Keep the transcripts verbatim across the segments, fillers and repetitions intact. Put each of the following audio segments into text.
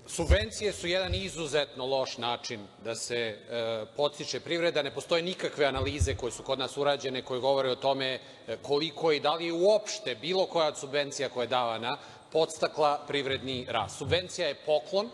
Subvencije su jedan izuzetno loš način da se podstiče privreda. Ne postoje nikakve analize koje su kod nas urađene koje govore o tome koliko i da li je uopšte bilo koja od subvencija koja je davana podstakla privredni rast. Subvencija je poklon.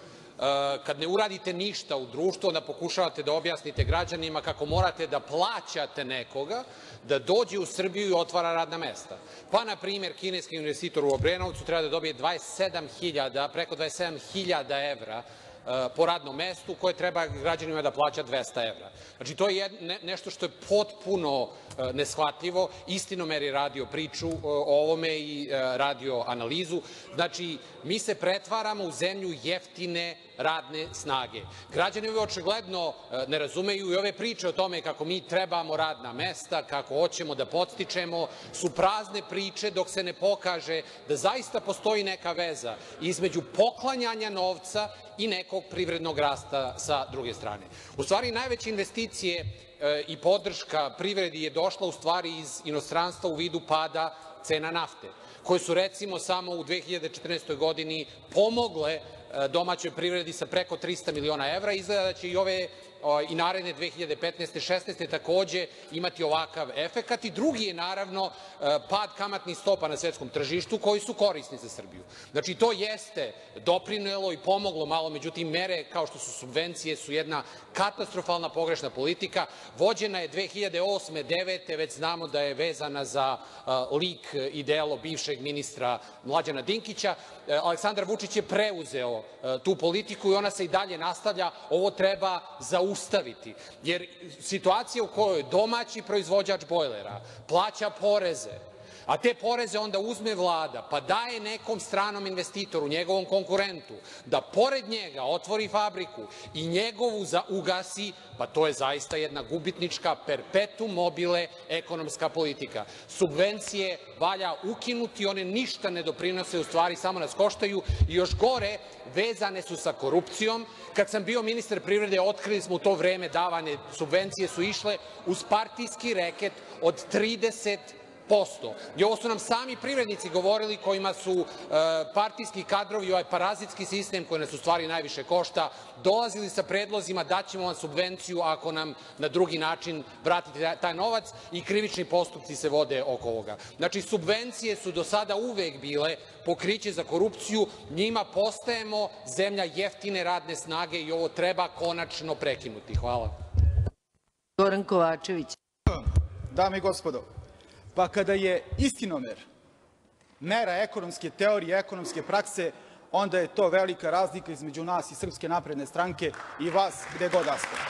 Kad ne uradite ništa u društvu, onda pokušavate da objasnite građanima kako morate da plaćate nekoga da dođe u Srbiju i otvara radna mesta. Pa, na primer, kineski investitor u Obrenovcu treba da dobije dvadeset sedam hiljada, preko dvadeset sedam hiljada evra po radnom mestu, koje treba građanima da plaća dvesta evra. Znači, to je nešto što je potpuno neshvatljivo. Istinomer je radio priču o ovome i radio analizu. Znači, mi se pretvaramo u zemlju jeftine radne snage. Građani ovo očigledno ne razumeju i ove priče o tome kako mi trebamo radna mesta, kako hoćemo da podstičemo, su prazne priče dok se ne pokaže da zaista postoji neka veza između poklanjanja novca i nekog privrednog rasta sa druge strane. U stvari, najveće investicije i podrška privredi je došla u stvari iz inostranstva u vidu pada cena nafte, koje su recimo samo u dve hiljade četrnaestoj godini pomogle domaćoj privredi sa preko trista miliona evra. Izgleda da će i ove i naredne dve hiljade petnaeste i šesnaeste takođe imati ovakav efekat. I drugi je naravno pad kamatnih stopa na svetskom tržištu koji su korisni za Srbiju. Znači, to jeste doprinelo i pomoglo malo, međutim mere kao što su subvencije su jedna katastrofalna pogrešna politika. Vođena je dve hiljade osme, devete, već znamo da je vezana za lik i delo bivšeg ministra Mlađana Dinkića. Aleksandar Vučić je preuzeo tu politiku i ona se i dalje nastavlja. Ovo treba zaustaviti, jer situacija u kojoj domaći proizvođač bojlera plaća poreze, a te poreze onda uzme Vlada pa daje nekom stranom investitoru, njegovom konkurentu, da pored njega otvori fabriku i njegovu ugasi, pa to je zaista jedna gubitnička perpetuum mobile ekonomska politika. Subvencije valja ukinuti, one ništa ne doprinose, u stvari samo nas koštaju i još gore, vezane su sa korupcijom. Kad sam bio ministar privrede, otkrili smo u to vreme davane subvencije su išle uz partijski reket od trideset posto. I ovo su nam sami privrednici govorili, kojima su partijski kadrovi, ovaj parazitski sistem koji nas u stvari najviše košta, dolazili sa predlozima daćemo vam subvenciju ako nam na drugi način vratite taj novac i krivični postupci se vode oko ovoga. Znači, subvencije su do sada uvek bile pokriće za korupciju, njima postajemo zemlja jeftine radne snage i ovo treba konačno prekinuti. Hvala. Goran Kovačević. Dame i gospodo, pa kada je istinomer mera ekonomske teorije, ekonomske prakse, onda je to velika razlika između nas i Srpske napredne stranke i vas gde god da ste.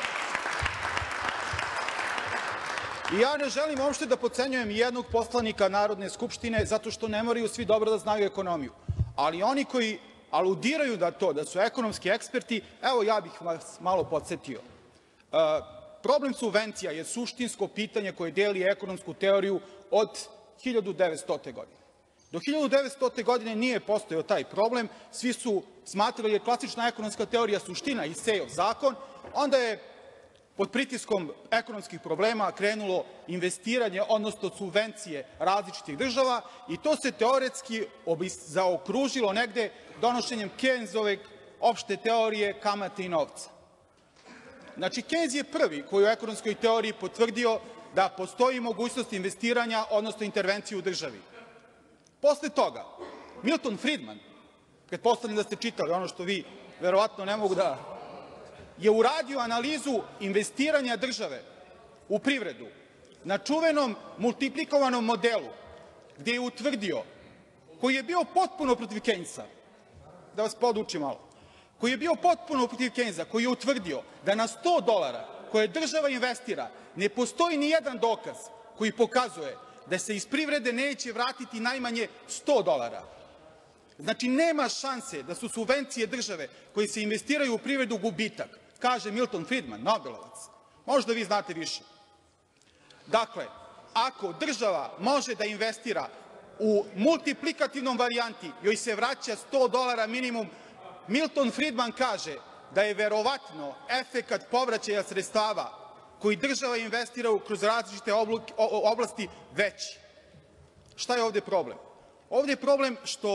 I ja ne želim uopšte da potcenjujem jednog poslanika Narodne skupštine zato što ne moraju svi dobro da znaju ekonomiju, ali oni koji aludiraju na to da su ekonomski eksperti, evo ja bih vas malo podsetio. Problem subvencija je suštinsko pitanje koje deli ekonomsku teoriju od hiljadu devetstote. godine. Do hiljadu devetstote. godine nije postojao taj problem, svi su smatrali da je klasična ekonomska teorija suština i Isejov zakon, onda je pod pritiskom ekonomskih problema krenulo investiranje, odnosno subvencije različitih država i to se teoretski zaokružilo negde donošenjem Keynesove opšte teorije kamate i novca. Znači, Keynes je prvi koji je u ekonomskoj teoriji potvrdio da postoji mogućnost investiranja, odnosno intervencije u državi. Posle toga, Milton Friedman, pretpostavljam da ste čitali ono što vi verovatno ne mogu da, je uradio analizu investiranja države u privredu na čuvenom multiplikovanom modelu, gde je utvrdio, koji je bio potpuno protiv Keynesa, da vas podučim malo, koji je bio potpuno protiv Keynesa, koji je utvrdio da na sto dolara koje država investira ne postoji ni jedan dokaz koji pokazuje da se iz privrede neće vratiti najmanje sto dolara. Znači, nema šanse da su subvencije države koje se investiraju u privredu gubitak, kaže Milton Friedman, Nobelovac. Možda vi znate više. Dakle, ako država može da investira u multiplikativnom varijanti, joj se vraća sto dolara minimum, Milton Friedman kaže da je verovatno efekat povraćaja sredstava koji država investira kroz različite oblasti veći. Šta je ovde problem? Ovde je problem što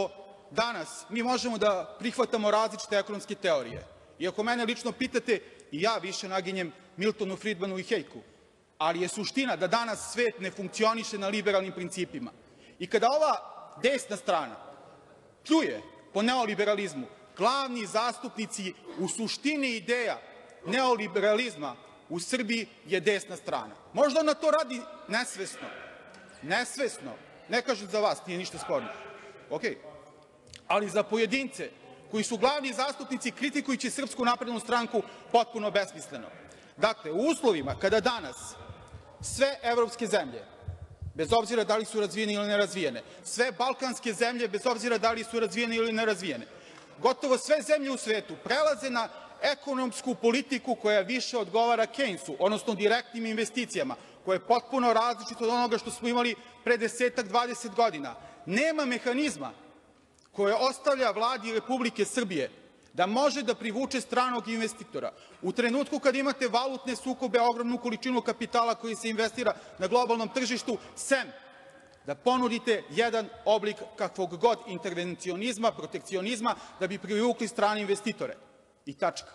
danas mi možemo da prihvatamo različite ekonomske teorije. I ako mene lično pitate, i ja više naginjem Miltonu Fridmanu i Hejku, ali je suština da danas svet ne funkcioniše na liberalnim principima. I kada ova desna strana pljuje po neoliberalizmu, glavni zastupnici u suštini ideja neoliberalizma u Srbiji je desna strana. Možda ona to radi nesvesno, nesvesno, ne kažem za vas, nije ništa sporno, ok, ali za pojedince koji su glavni zastupnici kritikujući Srpsku naprednu stranku potpuno besmisleno. Dakle, u uslovima kada danas sve evropske zemlje, bez obzira da li su razvijene ili nerazvijene, sve balkanske zemlje, bez obzira da li su razvijene ili nerazvijene, gotovo sve zemlje u svetu prelaze na ekonomsku politiku koja više odgovara Keynesu, odnosno direktnim investicijama, koje je potpuno različito od onoga što smo imali pre desetak, dvadeset godina. Nema mehanizma koje ostavlja Vladi Republike Srbije da može da privuče stranog investitora. U trenutku kad imate valutne sukobe, ogromnu količinu kapitala koji se investira na globalnom tržištu, sem da ponudite jedan oblik kakvog god intervencionizma, protekcionizma, da bi privukli strane investitore. I tačka.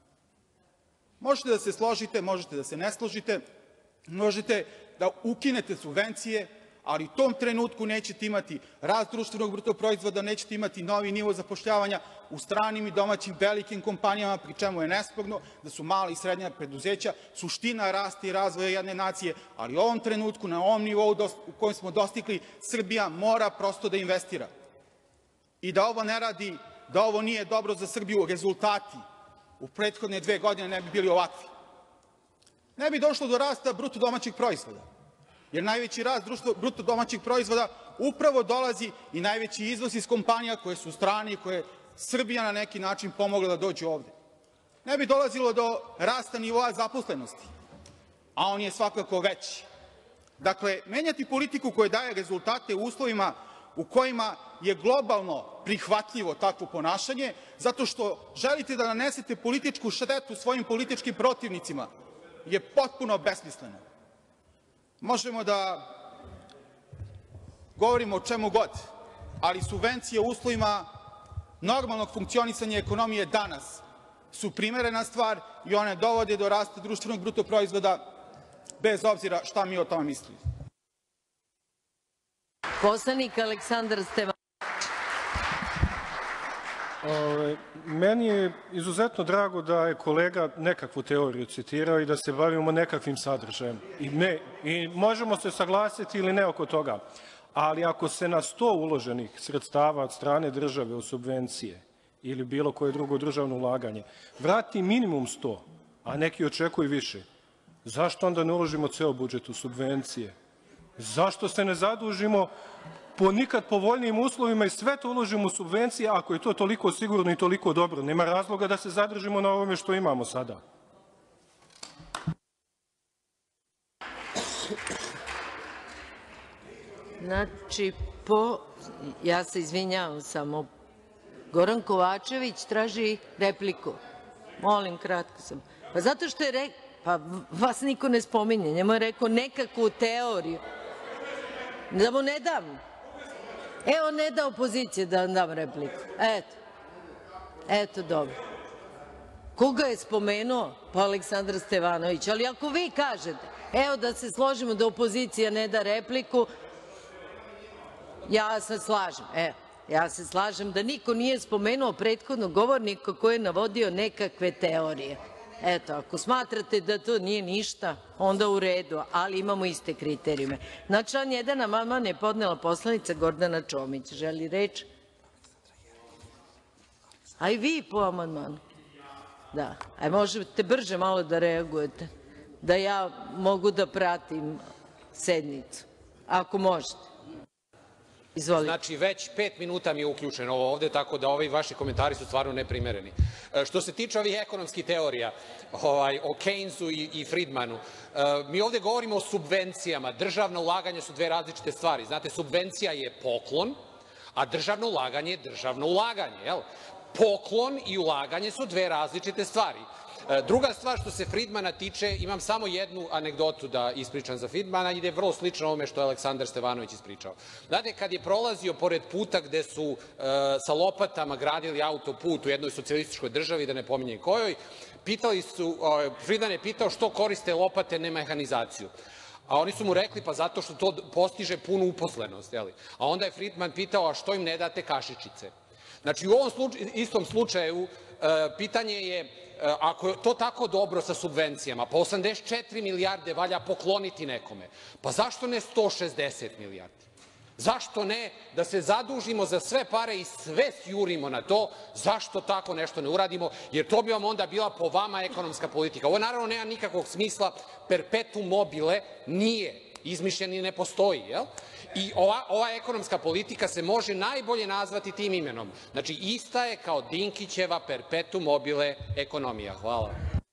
Možete da se složite, možete da se ne složite, možete da ukinete subvencije, ali u tom trenutku nećete imati rast društvenog bruto proizvoda, nećete imati novi nivo zapošljavanja u stranim i domaćim velikim kompanijama, pri čemu je nesporno da su mala i srednja preduzeća suština rasta i razvoja jedne nacije, ali u ovom trenutku, na ovom nivou u kojem smo dostigli, Srbija mora prosto da investira. I da ovo ne radi, da ovo nije dobro za Srbiju, rezultati u prethodne dve godine ne bi bili ovakvi. Ne bi došlo do rasta bruto domaćeg proizvoda, jer najveći rast bruto domaćeg proizvoda upravo dolazi i najveći izvoz iz kompanija koje su strane i koje Srbija na neki način pomogla da dođu ovde. Ne bi dolazilo do rasta nivoa zaposlenosti, a on je svakako veći. Dakle, menjati politiku koja daje rezultate u uslovima u kojima je globalno prihvatljivo takvo ponašanje, zato što želite da nanesete političku štetu svojim političkim protivnicima, je potpuno besmisleno. Možemo da govorimo o čemu god, ali subvencije u uslovima normalnog funkcionisanja ekonomije danas su primerena stvar i one dovode do rasta društvenog bruto proizvoda, bez obzira šta mi o tome mislili. Poslanik Aleksandar Stevanović. Meni je izuzetno drago da je kolega nekakvu teoriju citirao i da se bavimo nekakvim sadržajem. I možemo se saglasiti ili ne oko toga, ali ako se na sto uloženih sredstava od strane države u subvencije ili bilo koje drugo državno ulaganje vrati minimum sto, a neki očekuju više, zašto onda ne uložimo ceo budžet u subvencije? Zašto se ne zadužimo po nikad povoljnijim uslovima i sve to uložimo u subvencije ako je to toliko sigurno i toliko dobro? Nema razloga da se zadržimo na ovome što imamo sada. Znači, po... Ja se izvinjavam samo. Goran Kovačević traži repliku. Molim, kratko sam. Pa zato što je rekao... Pa vas niko ne spominje. Njemu je rekao nekakvu teoriju. Da mu ne dam. Evo, ne da opozicije da vam dam repliku. Eto. Eto, dobro. Koga je spomenuo? Pa Aleksandra Stevanović. Ali ako vi kažete, evo da se složimo da opozicija ne da repliku, ja se slažem. Evo, ja se slažem da niko nije spomenuo prethodnog govornika koji je navodio nekakve teorije. Eto, ako smatrate da to nije ništa, onda u redu, ali imamo iste kriterijume. Na član jedan amandman je podnela poslanica Gordana Čomić. Želi reč? A i vi po amandmanu? Da. A možete brže malo da reagujete, da ja mogu da pratim sednicu, ako možete. Izvolite. Znači, već pet minuta mi je uključeno ovo ovde, tako da ovi vaši komentari su stvarno neprimereni. Što se tiče ovih ekonomskih teorija o Keynesu i Fridmanu, mi ovde govorimo o subvencijama. Državna ulaganja su dve različite stvari. Znate, subvencija je poklon, a državno ulaganje je državno ulaganje. Poklon i ulaganje su dve različite stvari. Druga stvar, što se Fridmana tiče, imam samo jednu anegdotu da ispričam za Fridmana, ide vrlo slično ovome što je Aleksandar Stevanović ispričao. Znate, kad je prolazio pored puta gde su sa lopatama gradili autoput u jednoj socijalističkoj državi, da ne pominjem kojoj, pitali su, Fridman je pitao što koriste lopate, ne mehanizaciju. A oni su mu rekli, pa zato što to postiže punu uposlenost. A onda je Fridman pitao, a što im ne date kašičice? Znači, u ovom istom slučaju pitanje je, ako je to tako dobro sa subvencijama, pa osamdeset četiri milijarde valja pokloniti nekome, pa zašto ne sto šezdeset milijardi? Zašto ne da se zadužimo za sve pare i sve sjurimo na to? Zašto tako nešto ne uradimo? Jer to bi vam onda bila po vama ekonomska politika. Ovo naravno nema nikakvog smisla, perpetuum mobile nije izmišljen i ne postoji. I ova ekonomska politika se može najbolje nazvati tim imenom. Znači, ista je kao Dinkićeva perpetuum mobile ekonomija. Hvala.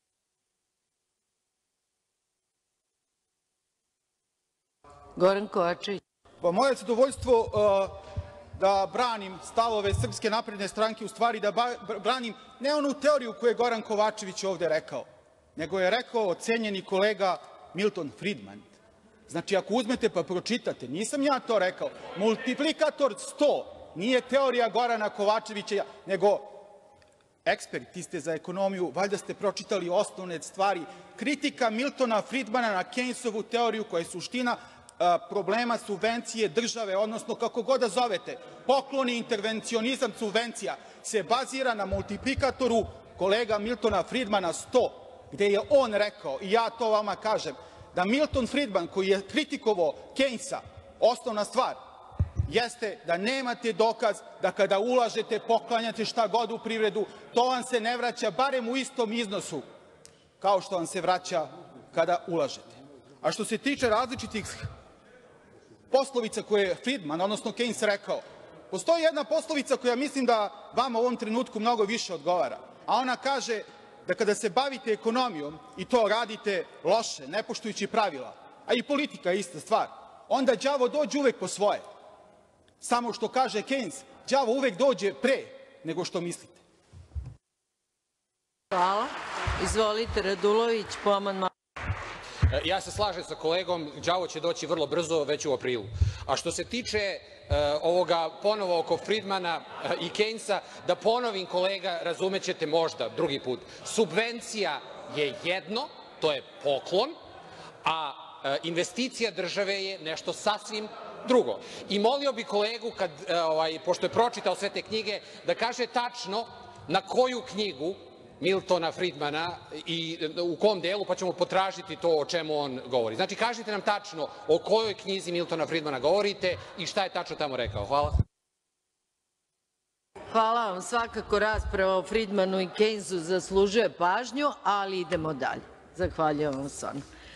Goran Kovačević. Pa moje zadovoljstvo da branim stavove Srpske napredne stranke, u stvari da branim ne onu teoriju koju je Goran Kovačević ovde rekao, nego je rekao cenjeni kolega Milton Friedman. Znači, ako uzmete pa pročitate, nisam ja to rekao, multiplikator sto nije teorija Gorana Kovačevića, nego eksperti ste za ekonomiju, valjda ste pročitali osnovne stvari. Kritika Miltona Friedmana na Keynesovu teoriju koja je suština problema subvencije države, odnosno kako god da zovete, pokloni, intervencionizam, subvencija, se bazira na multiplikatoru kolega Miltona Friedmana sto, gde je on rekao, i ja to vama kažem, da Milton Friedman, koji je kritikovao Keynesa, osnovna stvar jeste da nemate dokaz da kada ulažete, poklanjate šta god u privredu, to vam se ne vraća barem u istom iznosu kao što vam se vraća kada ulažete. A što se tiče različitih poslovica koje je Friedman, odnosno Keynes rekao, postoji jedna poslovica koja mislim da vama u ovom trenutku mnogo više odgovara, a ona kaže da kada se bavite ekonomijom i to radite loše, ne poštujući pravila, a i politika je ista stvar, onda đavo dođe uvek po svoje. Samo što kaže Keynes, đavo uvek dođe pre nego što mislite. Hvala. Izvolite, Radulović, po amandmanu. Ja se slažem sa kolegom, đavo će doći vrlo brzo, već u aprilu. A što se tiče ovoga ponovo oko Friedmana i Keynesa, da ponovim kolega, razumećete možda drugi put, subvencija je jedno, to je poklon, a investicija države je nešto sasvim drugo. I molio bih kolegu, pošto je pročitao sve te knjige, da kaže tačno na koju knjigu Miltona Friedmana i u kom delu, pa ćemo potražiti to o čemu on govori. Znači, kažite nam tačno o kojoj knjizi Miltona Friedmana govorite i šta je tačno tamo rekao. Hvala. Hvala vam. Svakako rasprava o Friedmanu i Keynesu zaslužuje pažnju, ali idemo dalje. Zahvaljujem vam stvarno.